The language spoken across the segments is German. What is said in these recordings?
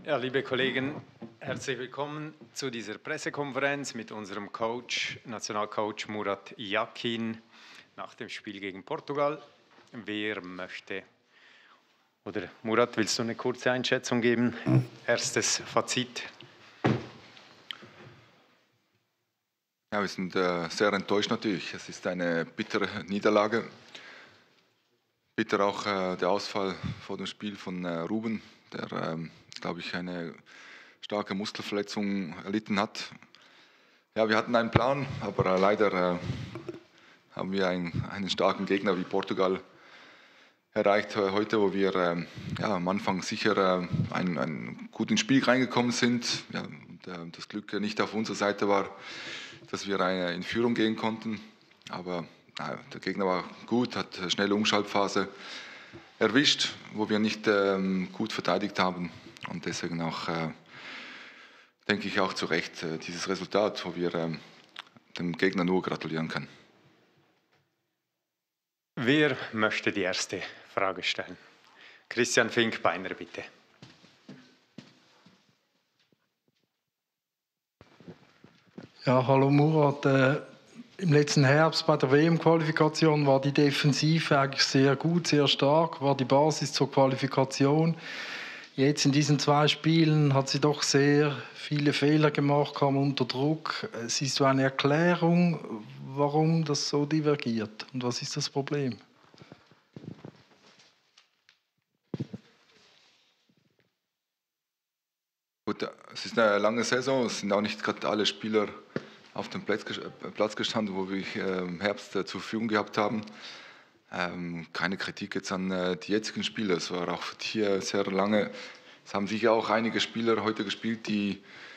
Ja, liebe Kollegen, herzlich willkommen zu dieser Pressekonferenz mit unserem Coach, Nationalcoach Murat Yakin nach dem Spiel gegen Portugal. Wer möchte? Oder Murat, willst du eine kurze Einschätzung geben? Erstes Fazit. Ja, wir sind sehr enttäuscht natürlich. Es ist eine bittere Niederlage. Bitter auch der Ausfall vor dem Spiel von Ruben, der, glaube ich, eine starke Muskelverletzung erlitten hat. Ja, wir hatten einen Plan, aber leider haben wir einen starken Gegner wie Portugal erreicht heute, wo wir ja, am Anfang sicher gut ins Spiel reingekommen sind. Ja, und, das Glück nicht auf unserer Seite war, dass wir in Führung gehen konnten. Aber der Gegner war gut, hat eine schnelle Umschaltphase erwischt, wo wir nicht gut verteidigt haben. Und deswegen auch, denke ich, auch zu Recht dieses Resultat, wo wir dem Gegner nur gratulieren können. Wer möchte die erste Frage stellen? Christian Finkbeiner, bitte. Ja, hallo Murat. Im letzten Herbst bei der WM-Qualifikation war die Defensive eigentlich sehr gut, sehr stark, war die Basis zur Qualifikation. Jetzt in diesen 2 Spielen hat sie doch sehr viele Fehler gemacht, kam unter Druck. Siehst du eine Erklärung, warum das so divergiert? Und was ist das Problem? Gut, es ist eine lange Saison, es sind auch nicht gerade alle Spieler auf dem Platz gestanden, wo wir im Herbst zur Verfügung gehabt haben. Keine Kritik jetzt an die jetzigen Spieler, es war auch hier sehr lange. Es haben sicher auch einige Spieler heute gespielt, die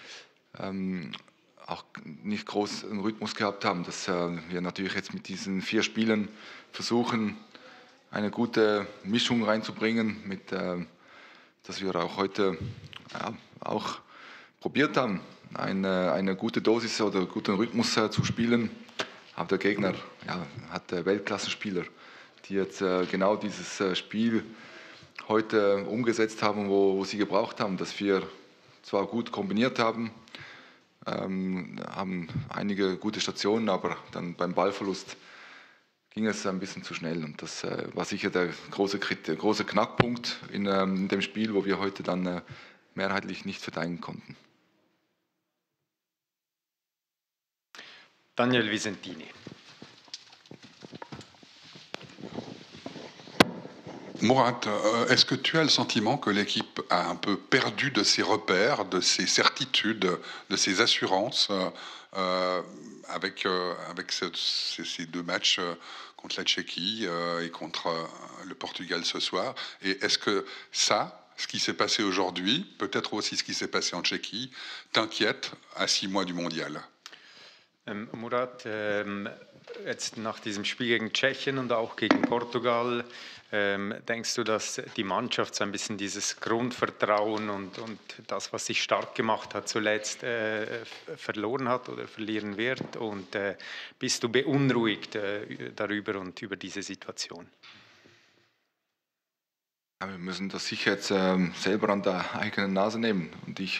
auch nicht groß einen Rhythmus gehabt haben, dass wir natürlich jetzt mit diesen 4 Spielen versuchen, eine gute Mischung reinzubringen, dass wir auch heute auch probiert haben, eine gute Dosis oder guten Rhythmus zu spielen. Aber der Gegner hat Weltklassenspieler, die jetzt genau dieses Spiel heute umgesetzt haben, wo sie gebraucht haben, dass wir zwar gut kombiniert haben, haben einige gute Stationen, aber dann beim Ballverlust ging es ein bisschen zu schnell. Und das war sicher der große Knackpunkt in dem Spiel, wo wir heute dann mehrheitlich nicht verteidigen konnten. Daniel Visentini. Murat, est-ce que tu as le sentiment que l'équipe a un peu perdu de ses repères, de ses certitudes, de ses assurances avec ces 2 matchs contre la Tchéquie et contre le Portugal ce soir? Et est-ce que ça, ce qui s'est passé aujourd'hui, peut-être aussi ce qui s'est passé en Tchéquie, t'inquiète à 6 mois du Mondial? Murat, jetzt nach diesem Spiel gegen Tschechien und auch gegen Portugal, denkst du, dass die Mannschaft so ein bisschen dieses Grundvertrauen und das, was sich stark gemacht hat zuletzt, verloren hat oder verlieren wird? Und bist du beunruhigt darüber und über diese Situation? Ja, wir müssen das sicher jetzt selber an der eigenen Nase nehmen. Und ich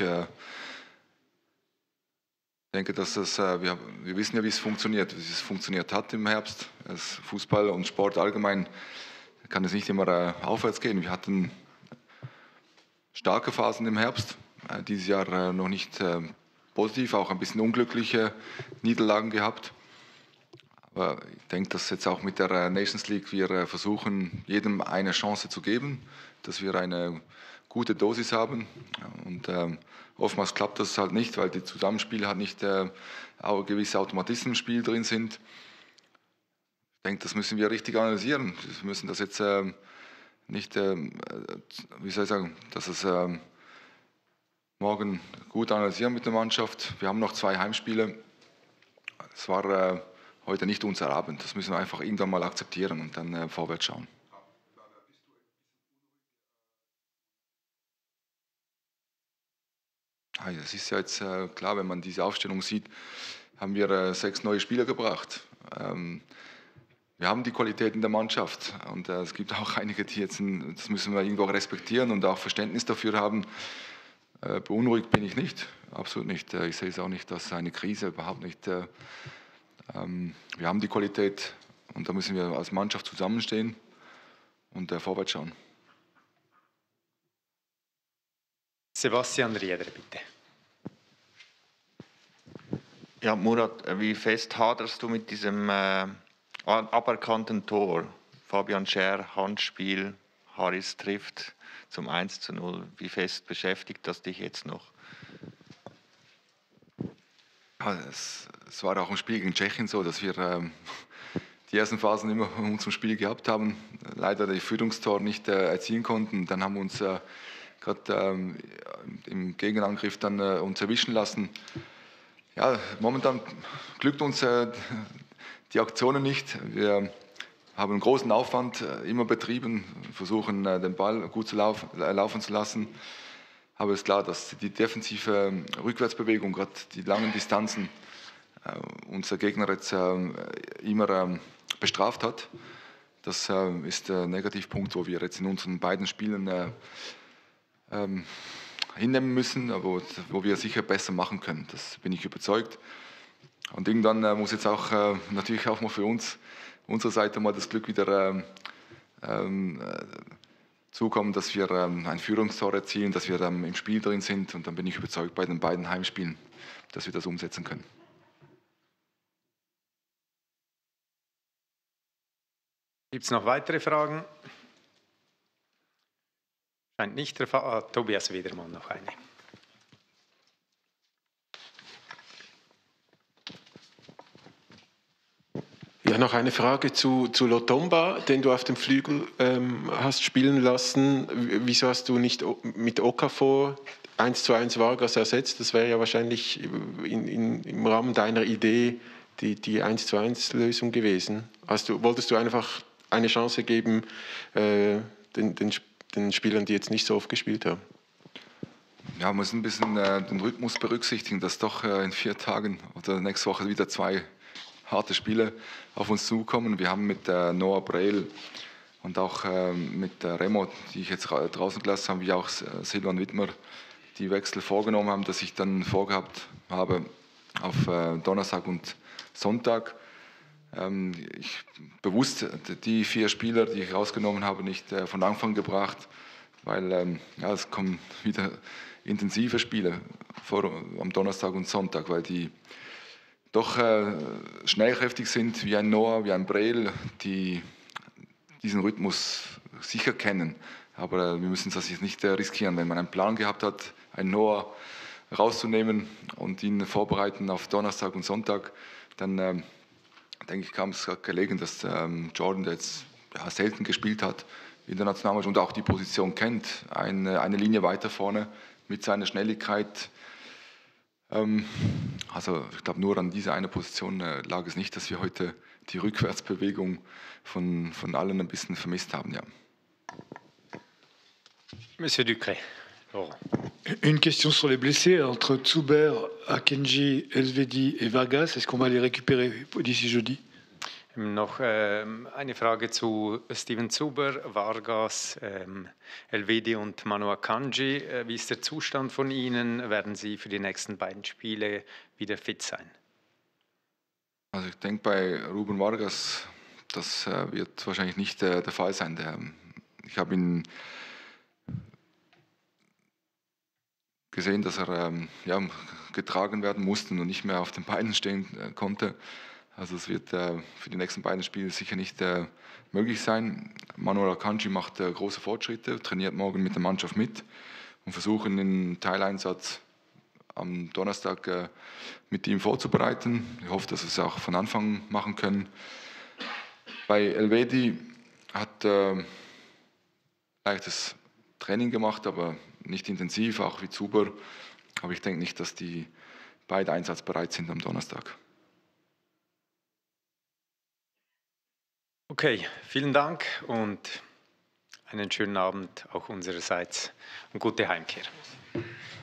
denke, dass wir wissen ja, wie es funktioniert hat im Herbst. Das Fußball und Sport allgemein kann es nicht immer aufwärts gehen. Wir hatten starke Phasen im Herbst, dieses Jahr noch nicht positiv, auch ein bisschen unglückliche Niederlagen gehabt. Aber ich denke, dass jetzt auch mit der Nations League wir versuchen, jedem eine Chance zu geben, dass wir eine gute Dosis haben. Und oftmals klappt das halt nicht, weil die Zusammenspiele halt nicht auch gewisse Automatismen im Spiel drin sind. Ich denke, das müssen wir richtig analysieren. Wir müssen das jetzt nicht, wie soll ich sagen, dass es morgen gut analysieren mit der Mannschaft. Wir haben noch 2 Heimspiele. Es war heute nicht unser Abend. Das müssen wir einfach irgendwann mal akzeptieren und dann vorwärts schauen. Das ist ja jetzt klar, wenn man diese Aufstellung sieht, haben wir 6 neue Spieler gebracht. Wir haben die Qualität in der Mannschaft und es gibt auch einige, die jetzt, das müssen wir irgendwo respektieren und auch Verständnis dafür haben, Beunruhigt bin ich nicht, absolut nicht. Ich sehe es auch nicht als eine Krise, überhaupt nicht. Wir haben die Qualität und da müssen wir als Mannschaft zusammenstehen und vorwärts schauen. Sebastian Rieder, bitte. Ja, Murat, wie fest haderst du mit diesem aberkannten Tor? Fabian Schär, Handspiel, Harris trifft zum 1:0. Wie fest beschäftigt das dich jetzt noch? Ja, es war auch im Spiel gegen Tschechien so, dass wir die ersten Phasen immer in unserem Spiel gehabt haben. Leider die Führungstor nicht erzielen konnten. Dann haben wir uns gerade im Gegenangriff dann uns erwischen lassen. Ja, momentan glückt uns die Aktionen nicht. Wir haben einen großen Aufwand immer betrieben, versuchen den Ball gut laufen zu lassen. Aber es ist klar, dass die defensive Rückwärtsbewegung, gerade die langen Distanzen, unser Gegner jetzt immer bestraft hat. Das ist der Negativpunkt, wo wir jetzt in unseren beiden Spielen hinnehmen müssen, aber wo wir sicher besser machen können. Das bin ich überzeugt. Und irgendwann muss jetzt auch natürlich auch mal für uns, unserer Seite mal das Glück wieder zukommen, dass wir ein Führungstor erzielen, dass wir im Spiel drin sind. Und dann bin ich überzeugt bei den beiden Heimspielen, dass wir das umsetzen können. Gibt es noch weitere Fragen? Scheint nicht der Fall. Tobias Wiedermann noch eine. Ja, noch eine Frage zu Lotomba, den du auf dem Flügel hast spielen lassen. Wieso hast du nicht mit Okafor 1:1 Vargas ersetzt? Das wäre ja wahrscheinlich im Rahmen deiner Idee die 1:1 Lösung gewesen. Wolltest du einfach eine Chance geben, den Spielern, die jetzt nicht so oft gespielt haben? Ja, man muss ein bisschen den Rhythmus berücksichtigen, dass doch in 4 Tagen oder nächste Woche wieder 2 harte Spiele auf uns zukommen. Wir haben mit Noah Brel und auch mit Remo, die ich jetzt draußen gelassen habe, wie auch Silvan Widmer, die Wechsel vorgenommen haben, dass ich dann vorgehabt habe auf Donnerstag und Sonntag. Ich bewusst die 4 Spieler, die ich rausgenommen habe, nicht von Anfang gebracht, weil es kommen wieder intensive Spiele am Donnerstag und Sonntag, weil die doch schnellkräftig sind, wie ein Noah, wie ein Brel, die diesen Rhythmus sicher kennen. Aber wir müssen das jetzt nicht riskieren. Wenn man einen Plan gehabt hat, einen Noah rauszunehmen und ihn vorbereiten auf Donnerstag und Sonntag, dann denke ich, kam es gelegen, dass Jordan, der jetzt selten gespielt hat in der Nationalmannschaft und auch die Position kennt, eine Linie weiter vorne mit seiner Schnelligkeit. Also ich glaube, nur an dieser eine Position lag es nicht, dass wir heute die Rückwärtsbewegung von allen ein bisschen vermisst haben. Ja. Monsieur Ducret. Une question sur les blessés. Entre Zuber, Akenji, Elvedi et Vargas, est-ce qu'on va les récupérer d'ici jeudi? Noch eine Frage zu Steven Zuber, Vargas, Elvedi und Manu Akanji. Wie ist der Zustand von Ihnen? Werden Sie für die nächsten beiden Spiele wieder fit sein? Also ich denke, bei Ruben Vargas, das wird wahrscheinlich nicht der Fall sein. Ich habe ihn gesehen, dass er getragen werden musste und nicht mehr auf den Beinen stehen konnte. Also es wird für die nächsten beiden Spiele sicher nicht möglich sein. Manuel Akanji macht große Fortschritte, trainiert morgen mit der Mannschaft mit und versuchen den Teileinsatz am Donnerstag mit ihm vorzubereiten. Ich hoffe, dass wir es auch von Anfang machen können. Bei Elvedi hat leichtes Training gemacht, aber nicht intensiv, auch wie Zuber. Aber ich denke nicht, dass die beide einsatzbereit sind am Donnerstag. Okay, vielen Dank und einen schönen Abend auch unsererseits und gute Heimkehr.